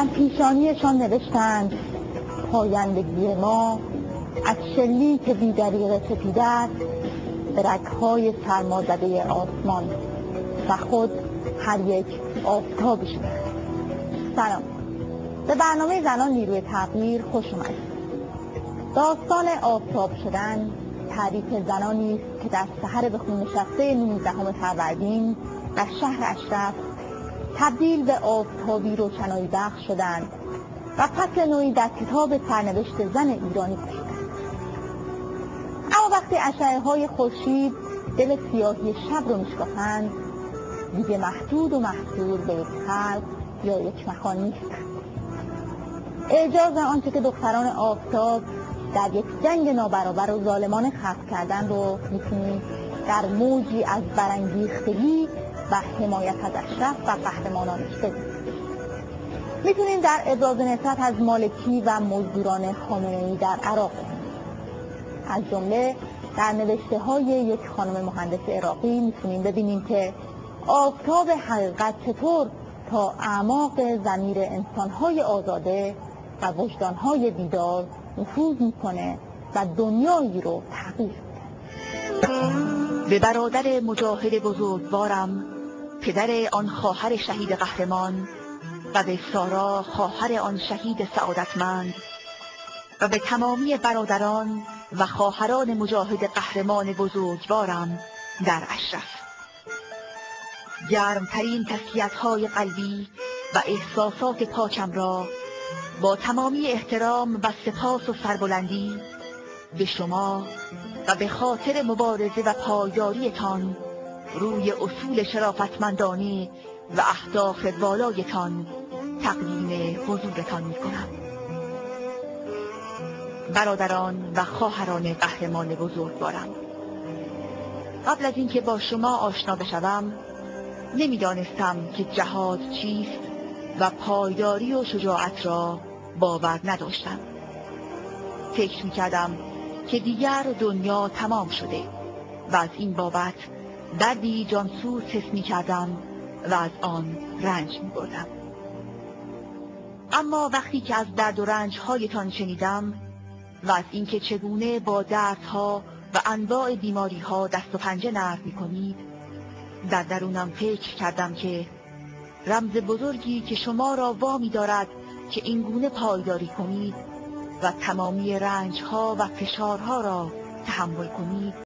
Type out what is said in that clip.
بر پیشانیشان نوشتند پایندگی ما از شلیک بی‌دریغ سپید است به رگ‌های سرمازده آسمان و خود هر یک آفتابی شده. سلام، به برنامه زنان نیروی تغییر خوش اومدید. داستان آفتاب شدن تعریف زنانی است که در سحر به خون نشسته 19 فروردین در شهر اشرف تبدیل به آفتابی روشنایی بخش شدند و فصل نوعی در کتاب سرنوشت زن ایرانی کشیدند. اما وقتی اشعه‌های خورشید دل سیاهی شب رو میشکافند، دیگه محدود و محصور به یک خلق یا یک مکان نیستند. اعجاز آنچه که دختران آفتاب در یک جنگ نابرابر و ظالمانه خلق کردن رو میتونید در موجی از برانگیختگی و حمایت از اشرف و قهرمانانش ببینید. میتونید در ابراز نفرت از مالکی و مزدوران خامنه‌ای در عراق از جمله در نوشته های یک خانم مهندس عراقی میتونیم ببینیم که آفتاب حقیقت چطور تا اعماق ضمیر انسان‌های آزاده و وجدان‌های بیدار نفوذ میکنه و دنیایی رو تغییر میده. به برادر مجاهد بزرگوارم، پدر آن خواهر شهید قهرمان، و به سارا خواهر آن شهید سعادتمند، و به تمامی برادران و خواهران مجاهد قهرمان بزرگوارم در اشرف، گرمترین تسلیت‌های قلبی و احساسات پاکم را با تمامی احترام و سپاس و سربلندی به شما و به خاطر مبارزه و پایداریتان روی اصول شرافتمندانه و اهداف والایتان تقدیم حضورتان می‌کنم. برادران و خواهران قهرمان بزرگوارم، قبل از اینکه با شما آشنا بشوم نمی‌دانستم که جهاد چیست و پایداری و شجاعت را باور نداشتم. فکر می‌کردم که دیگر دنیا تمام شده و از این بابت دردی جانسوز حس می‌کردم و از آن رنج می‌بردم. اما وقتی که از درد و رنج‌هایتان شنیدم و از اینکه چگونه با دردها و انواع بیماری‌ها دست و پنجه نرم می‌کنید، در درونم فکر کردم که رمز بزرگی که شما را وامی دارد که اینگونه پایداری کنید و تمامی رنج‌ها و فشارها را تحمل کنید